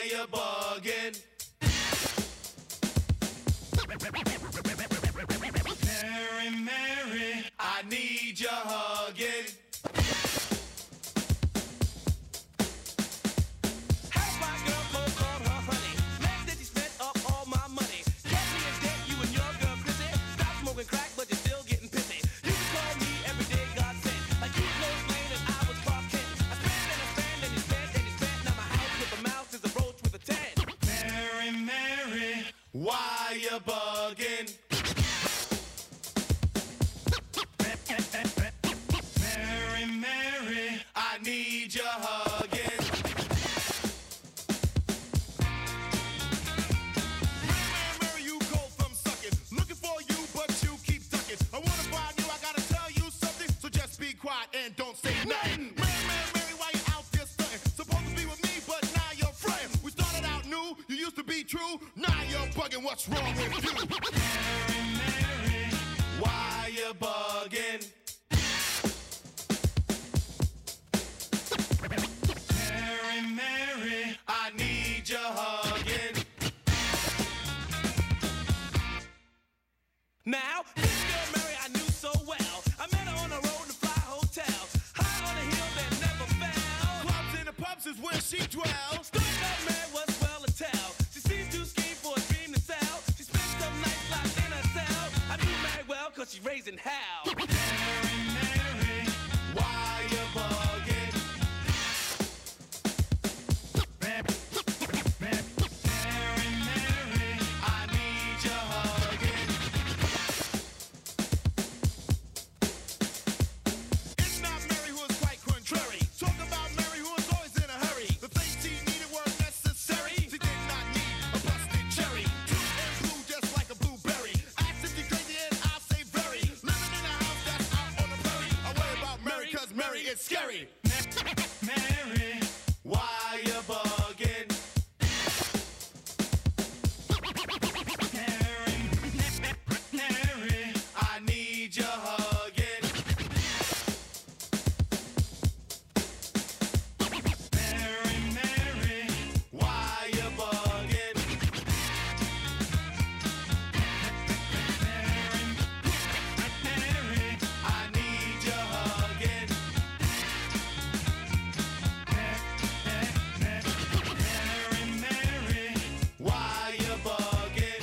Why you bugging? Mary, Mary, I need your hugging. How's my girl called her honey? Next that she spent up all my money. Catch me in debt, you and your girl Chrissy. Stop smoking crack, but you're still getting pissy. You can call me every day, God sent. Like you Lois Lane and I was Clark Kent. I spend and I spend and you spend and you spend. Now my house with a mouse is a roach with a 10. Mary, Mary, why you bugging? Mary, Mary, I need your hugging. Mary, Mary, you cold from sucking. Looking for you, but you keep ducking. I wanna bribe you, I gotta tell you something. So just be quiet and don't say nothing. Mary, Mary, Mary, why you out there stunting? Supposed to be with me, but now you're fronting. We started out new, you used to be true. Now you're bugging, what's wrong with you? Mary, Mary, why you bugging? Mary, Mary, I need your hugging. Now, this girl Mary I knew so well. I met her on the road to Fly Hotel. High on a hill that never fell. Clubs and the pubs is where she dwells. Story about Mary was well to tell. She seems to scheme for a dream to sell. She spent some nights locked in her cell. I knew Mary well cause she's raising hell. Mary, Mary, why you bugging? Mary, Mary, I need your hugging. It's not Mary who is quite contrary. Talk about Mary who is always in a hurry. The things she needed weren't necessary. She did not need a busted cherry. Cute and blue just like a blueberry. Ask if you crazy and I'll say very. Living in a house that's out on the prairie. I worry about Mary cause Mary is scary. Mary, why you bugging? Mary, I need your hugging. Mary, Mary, why you bugging? Mary, I need your hugging. Mary, Mary, why you bugging?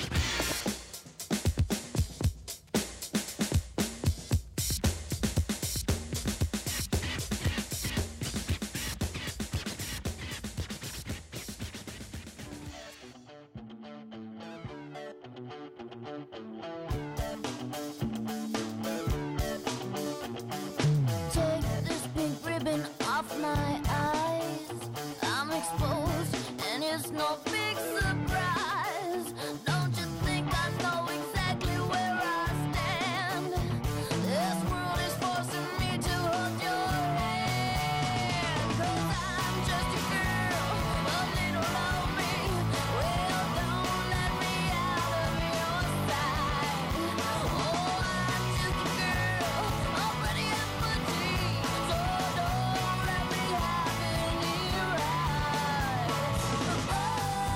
Take this pink ribbon off my eyes. I'm exposed, and it's no big surprise. Don't you think I know exactly where I stand? This world is forcing me to hold your hand. 'Cause I'm just a girl, a little lonely. Well, don't let me out of your sight. Oh, I'm just a girl, already at my dreams. So don't let me have any rights.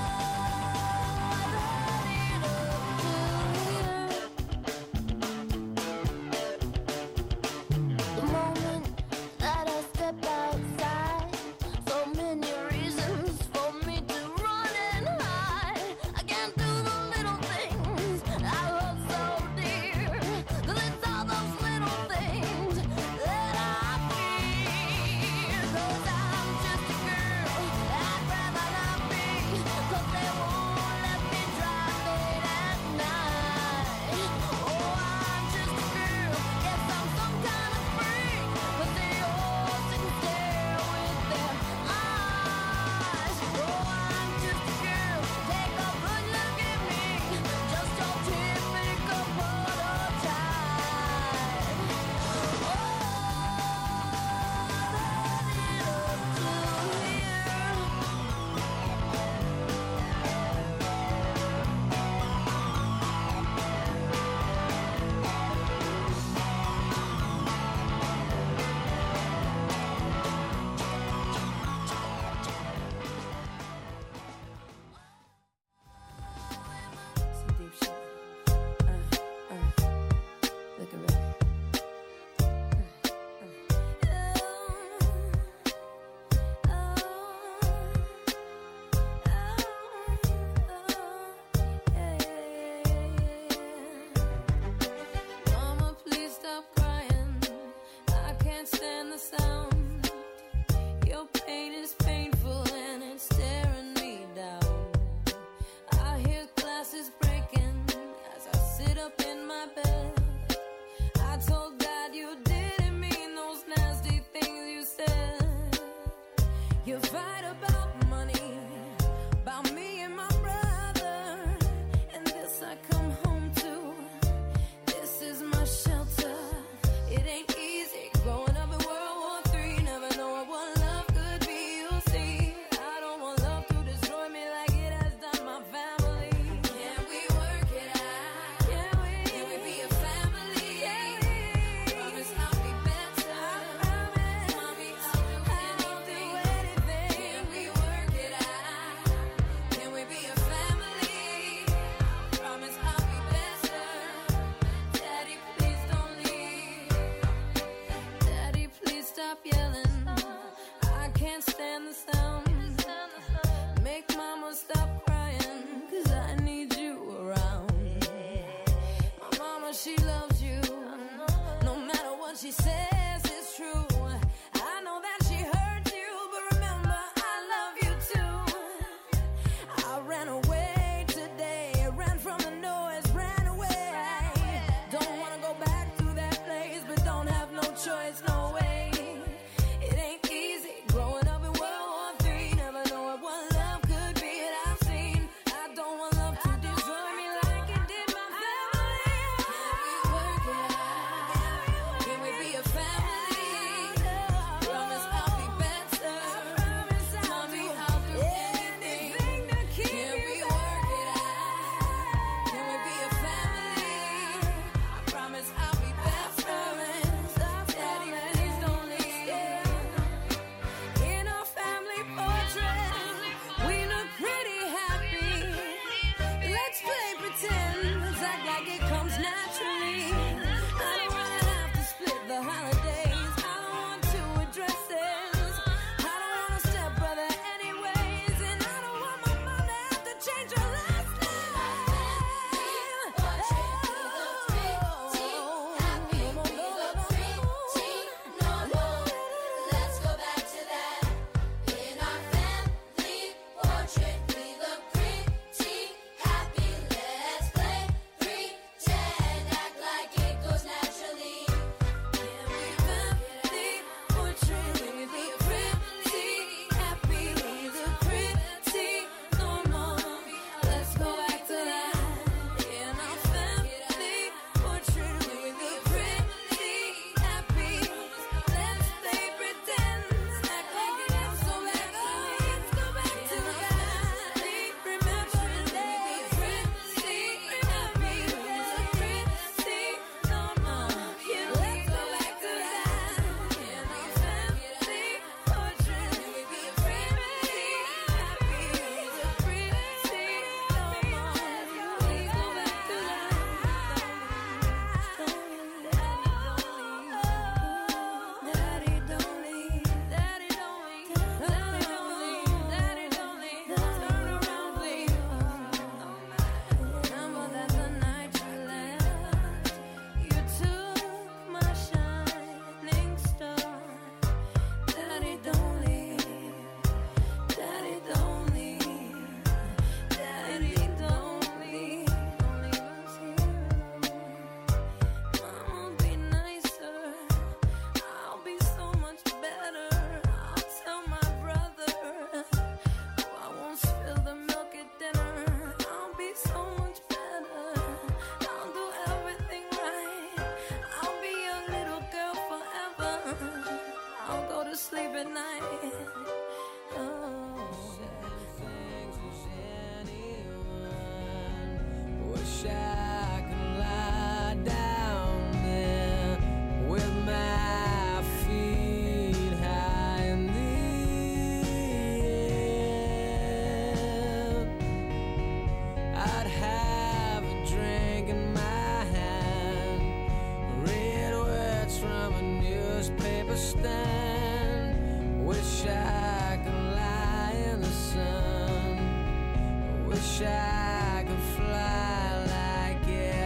understand. Wish I could lie in the sun. Wish I could fly like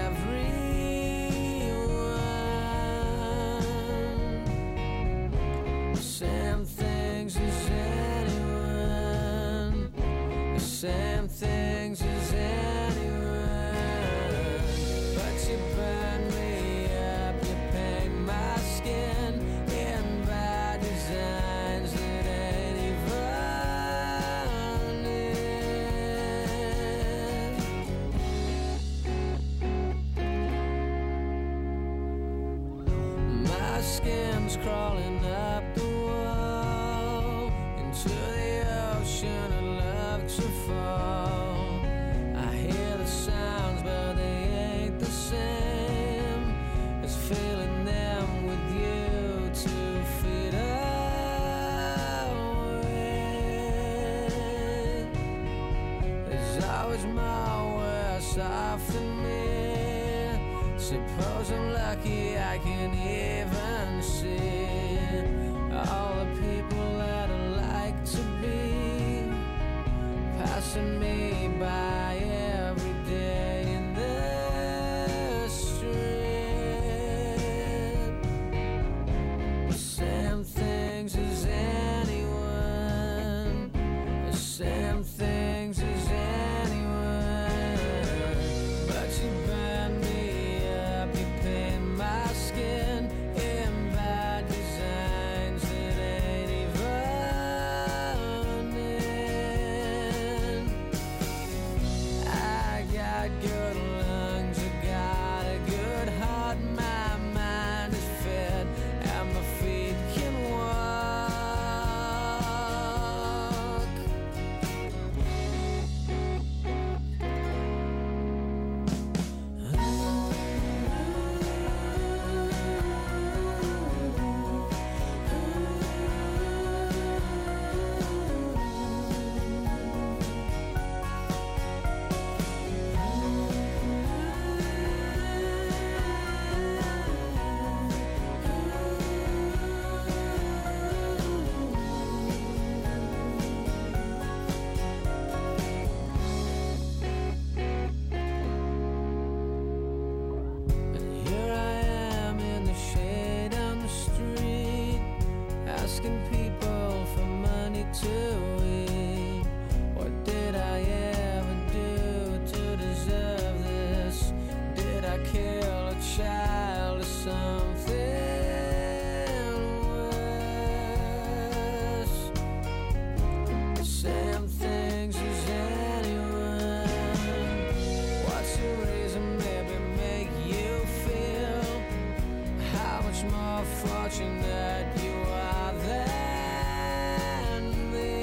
everyone. Same things as anyone. The same things as anyone. But you burn me up, you paint my skin in bad designs that ain't even in. My skin's crawling up the wall into the ocean I'd love to fall. I hear the sounds, but they ain't the same as feeling them with you 2 feet away. There's always more worse off than me. Suppose I'm lucky I can even see all the people that I like to be passing me by every day in the street. The same things as anyone. The same things as anyone. But you burn me up, you paint my skin in bad designs that ain't even in. I got good lungs, I got a good heart, my mind is fit, and my feet can walk. And here I am in the shade on the street, asking people for money to eat. What did I ever do to deserve this? Did I kill a child or something worse? The same things as anyone. What's the reason? Maybe make you feel how much more fortunate you are than me.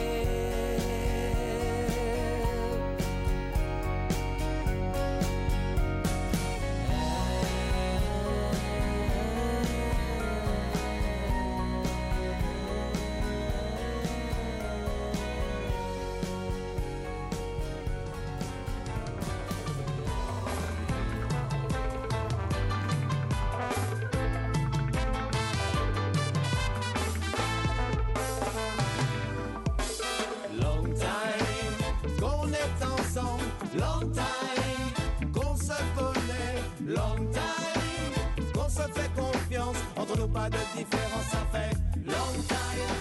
Long time qu'on est ensemble, long time qu'on se connaît, long time qu'on se fait confiance, entre nous pas de différence, ça fait long time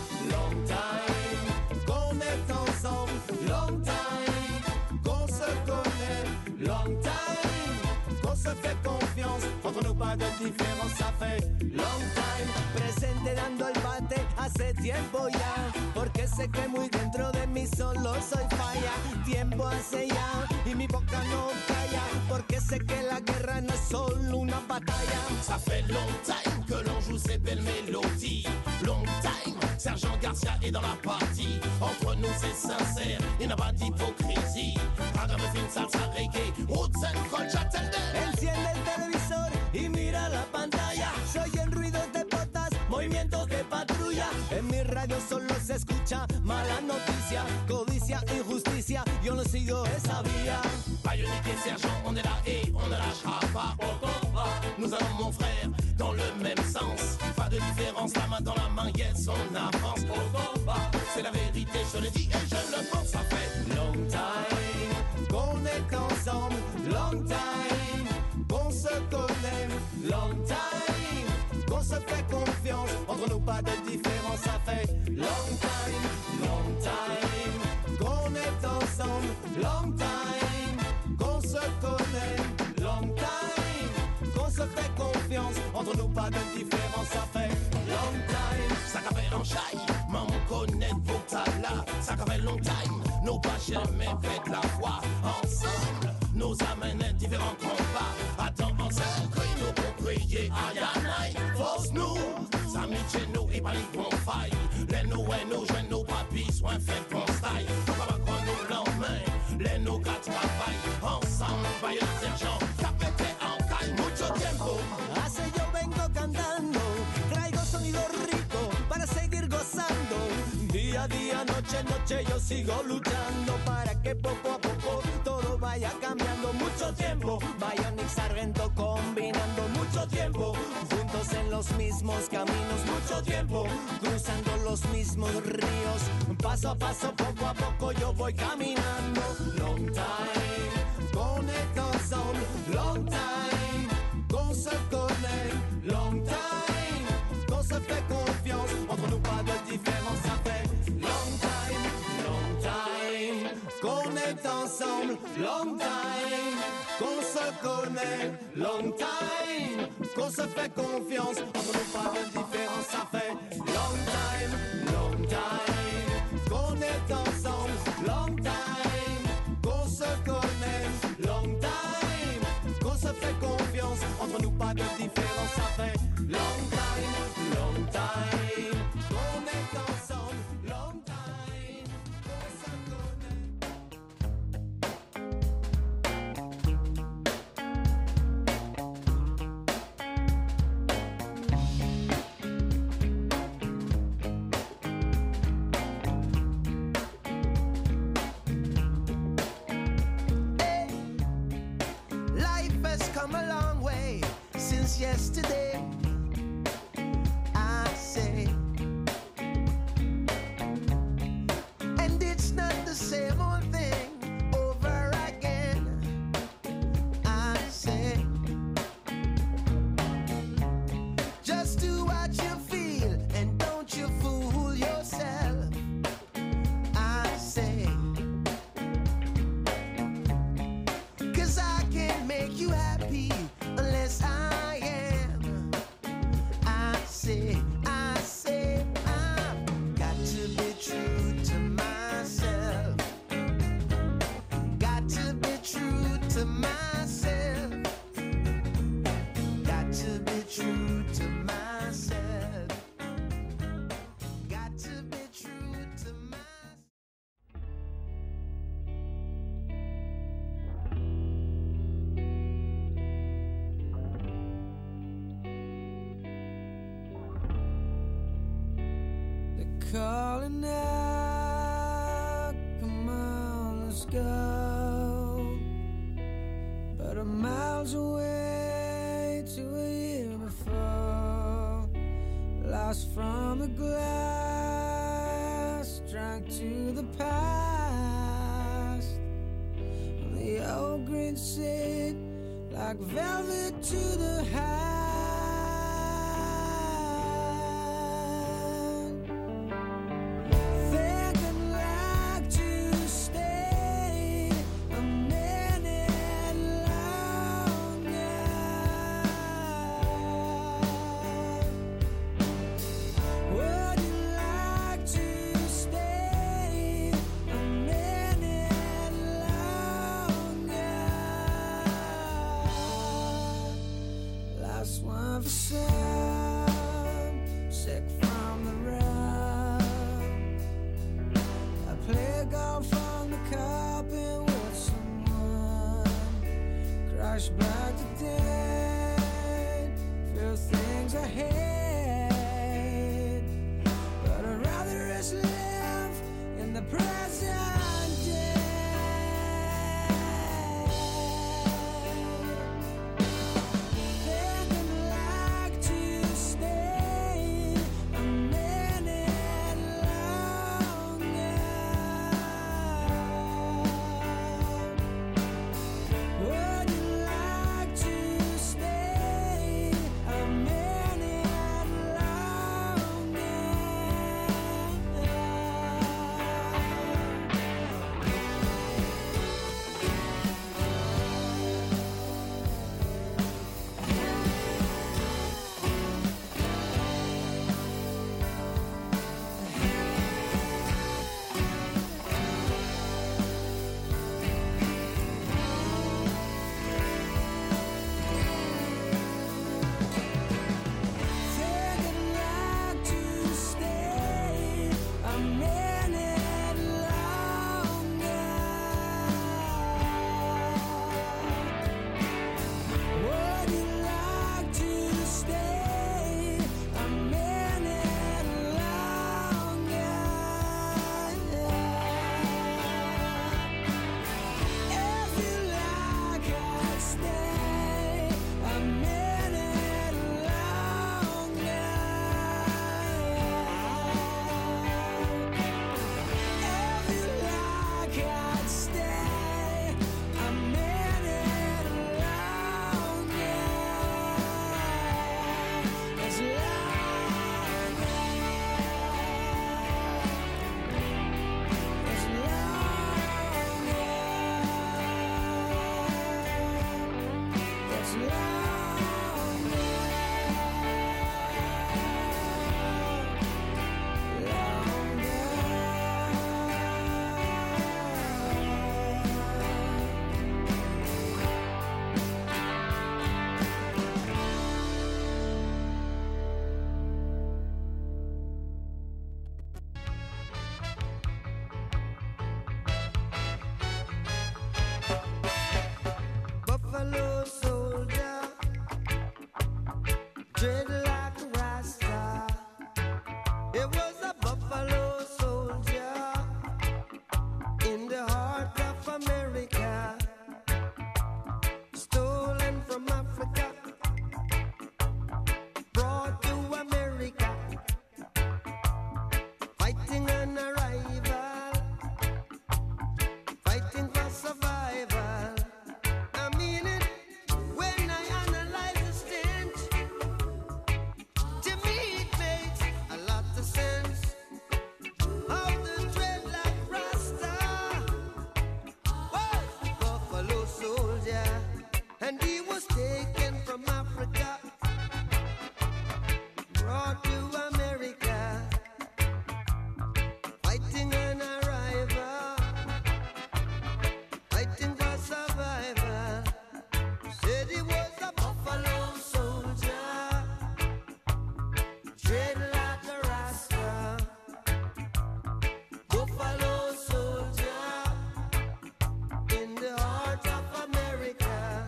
qu'on est ensemble, long time qu'on se connaît, long time qu'on se fait confiance, entre nous pas de diferencia, ça fait long time. Presente dando el bate hace tiempo ya, porque sé que muy dentro de mí solo soy falla. Tiempo hace ya y mi boca no calla, porque sé que la guerra no es solo una batalla. Ça fait long time que l'on joue ces belles mélodies. Long time, Sergent Garcia est dans la partie. Entre nous c'est sincère, il n'y a pas d'hypocrisie. Ragamuffin, salsa, reggae, roots and culture tender. Enciende el televisor y mira la pantalla. Se oyen ruidos de botas, movimientos de patrulla. En mi radio solo se escucha mala noticia, codicia, injusticia. Yo no sigo esa vía. Bionique et Sergent, on est là et on ne lâchera pas. Au combat, nous allons mon frère dans le même sens. Pas de différence, la main dans la main, yes, on avance au combat. C'est la vérité, je le dis et je le pense, ça fait long time qu'on est ensemble, long time qu'on se connaît, long time qu'on se fait confiance, entre nous pas de différence, ça fait long time qu'on est ensemble, long time qu'on se connaît, long time qu'on se fait confiance, entre nous pas de différence, ça fait long time. Ça fait en chai, maman connaît vos talas, ça fait long time, nous pas jamais fait la foi ensemble, nous amènent différents combats, attends ensemble, nous pour prier à Yanaï, force nous, amitié nous et pas les bons failles, les nous et nous, je nous pas besoin fait bon style, nous pas qu'on nous l'emmène, les nous qu'à travail, ensemble, vaille le sergent, capete en caille, mucho tiempo. Hace yo vengo cantando, traigo sonido rico para seguir gozando. Día a día, noche a noche yo sigo luchando para que poco a poco todo vaya cambiando. Mucho tiempo, Bionic Sargento combinando mucho tiempo, juntos en los mismos caminos, mucho tiempo, cruzando los mismos ríos. Paso a paso, poco a poco yo voy caminando. Long time, connect ensemble, long time, qu'on se connaît, long time, qu'on se fait confiance, entre nous pas de différence, ça fait long time, qu'on est ensemble, long time, qu'on se connaît, long time, qu'on se fait confiance, entre nous pas de différence, ça fait long time, qu'on est ensemble, long time, qu'on se connaît, long time, qu'on se fait confiance, entre nous pas de différence, ça fait long time, qu'on est ensemble, long time, qu'on se connaît. Life has come a long way since yesterday, I say. And it's not the same old thing over again, I say. Just do what you feel and don't you fool yourself, I say. 'Cause I can't make you happy unless I am, I say, I've got to be true to myself, got to be true to myself, got to be true to myself, got to be true to myself. They're calling out, come on, let's go. But I'm miles away to a year before. Lost from the glass, drank to the past. On the old green seat, like velvet to the hand. Think I'd like to stay a minute longer. Would you like to stay a minute longer? Last one for some, sick from the rub. I play golf on the carpet with someone. Crash back to dead, feel things I hate. But I'd rather just live in the present day. Think I'd like to dreadlock rasta. It was a buffalo soldier in the heart of America, stolen from Africa, brought to America, fighting an arrival, fighting for survival. I mean it when I analyze the stench. To me it makes a lot of sense. How the dreadlock rasta was a buffalo soldier, and he was taken from Africa, brought to America, fighting an arrival, fighting for survival. Said he was a buffalo soldier, dreadlock rasta, buffalo soldier in the heart of America.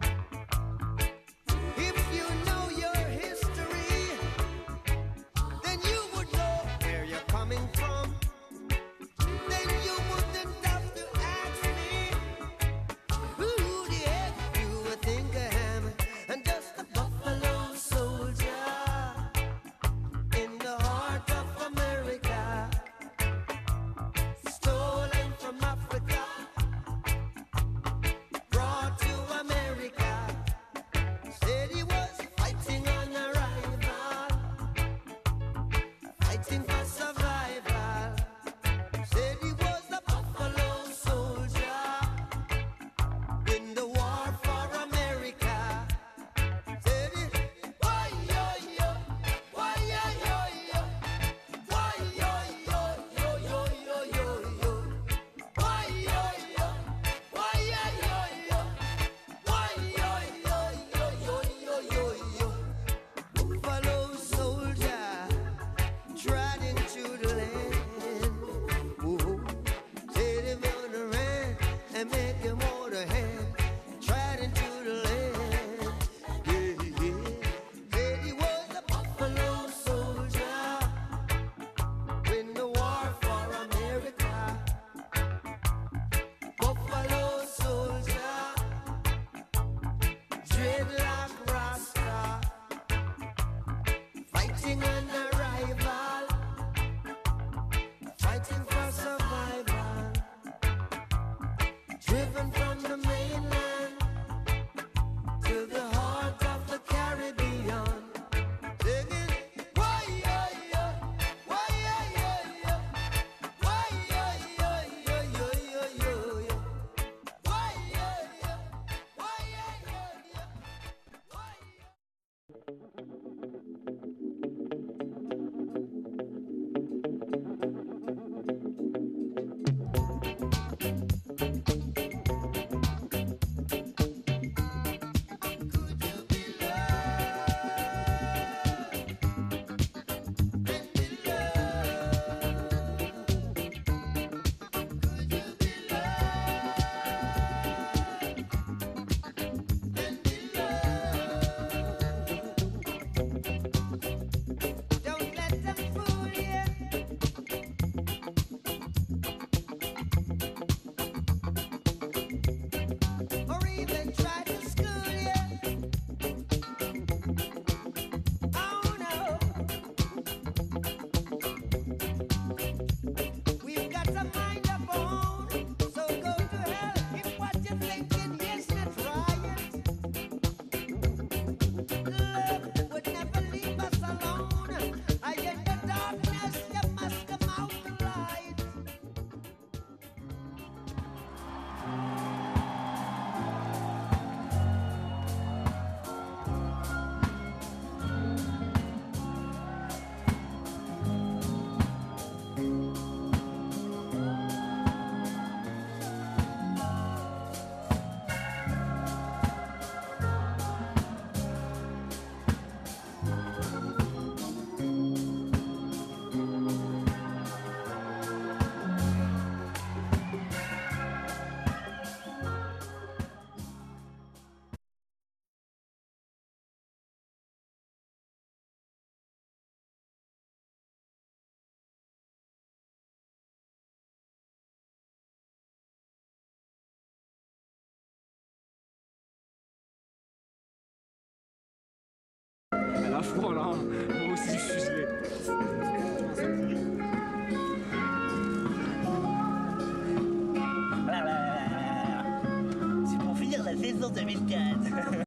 If you know your history, then you would know where you're coming from. Then you wouldn't have to ask me who the heck you would think I am. I'm just a buffalo soldier in the heart of America, stolen from Africa, brought to America. Said he was fighting on arrival, fighting for survival. Said he was a buffalo soldier in the war for America. Said he, why yo yo, why yo yo yo, why yo yo yo yo yo yo yo, why yo yo, why yo yo yo, why yo yo yo yo yo yo yo. Buffalo soldier trotting through the land. Whoa. Said him on the ran and make him hold a hand, trotting through the land. Yeah, yeah. Said he was a buffalo soldier in the war for America. Buffalo soldier, dreadlock rasta, fighting an arrival, fighting for survival, driven from the mainland to the heart of the Caribbean, singing, why yo yo, why yo yo yo, why yo yo yo yo yo yo yo, why yo yo, why yo yo yo, why yo. Don't let them fool you, or even try to school you. Oh no, we've got a mind of our own, so go to hell if what you're thinking is not right. Love would never leave us alone. I in the darkness, you must come out the light. Voilà, moi aussi je suis gelé. C'est pour finir la saison 2004.